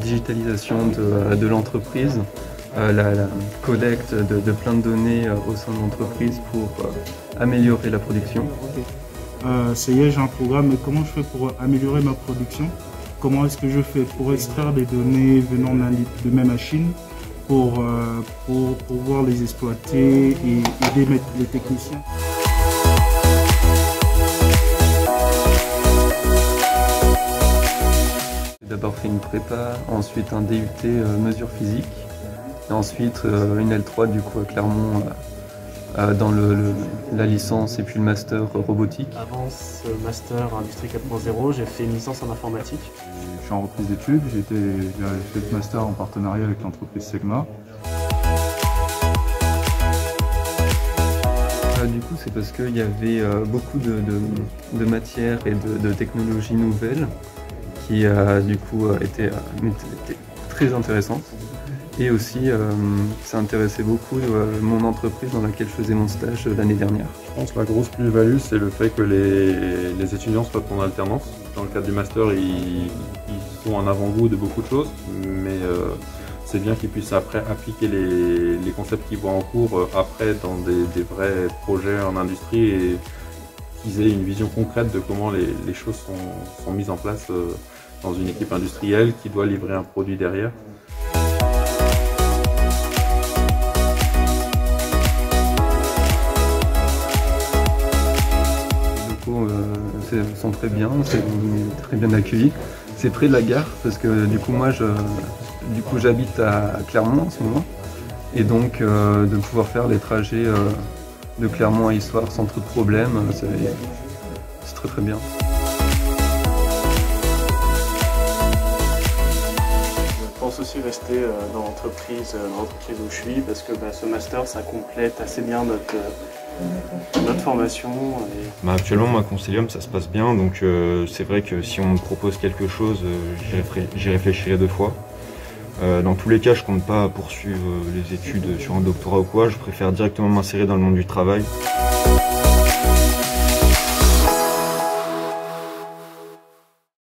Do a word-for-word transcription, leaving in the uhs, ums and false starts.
digitalisation de, de l'entreprise, euh, la, la collecte de, de plein de données au sein de l'entreprise pour euh, améliorer la production. Okay. Euh, ça y est, j'ai un programme, mais comment je fais pour améliorer ma production? Comment est-ce que je fais pour extraire des données venant de mes machines pour, euh, pour pouvoir les exploiter et aider mes, les techniciens? J'ai d'abord fait une prépa, ensuite un D U T euh, mesure physique, et ensuite euh, une L trois du coup à Clermont euh, dans le, le, la licence et puis le master robotique. Avant ce master Industrie quatre point zéro, j'ai fait une licence en informatique. Je suis en reprise d'études, j'ai fait le master en partenariat avec l'entreprise Segma. Euh, du coup c'est parce qu'il y avait euh, beaucoup de, de, de matières et de, de technologies nouvelles qui euh, du coup étaient, étaient très intéressantes. Et aussi, euh, ça intéressait beaucoup euh, mon entreprise dans laquelle je faisais mon stage euh, l'année dernière. Je pense que la grosse plus-value, c'est le fait que les, les étudiants soient en alternance. Dans le cadre du master, ils, ils sont en avant-goût de beaucoup de choses, mais euh, c'est bien qu'ils puissent après appliquer les, les concepts qu'ils voient en cours euh, après dans des, des vrais projets en industrie et qu'ils aient une vision concrète de comment les, les choses sont, sont mises en place euh, dans une équipe industrielle qui doit livrer un produit derrière. Euh, sont très bien, c'est très bien accueilli. C'est près de la gare parce que du coup moi je, du coup j'habite à Clermont en ce moment et donc euh, de pouvoir faire les trajets euh, de Clermont à Issoire sans trop de problèmes, c'est très très bien. Je pense aussi rester dans l'entreprise dans l'entreprise où je suis parce que bah, ce master ça complète assez bien notre notre formation. Et... Bah actuellement, moi, Constellium, ça se passe bien, donc euh, c'est vrai que si on me propose quelque chose, euh, j'y réfléchirai deux fois. Euh, dans tous les cas, je compte pas poursuivre les études sur un doctorat ou quoi, je préfère directement m'insérer dans le monde du travail.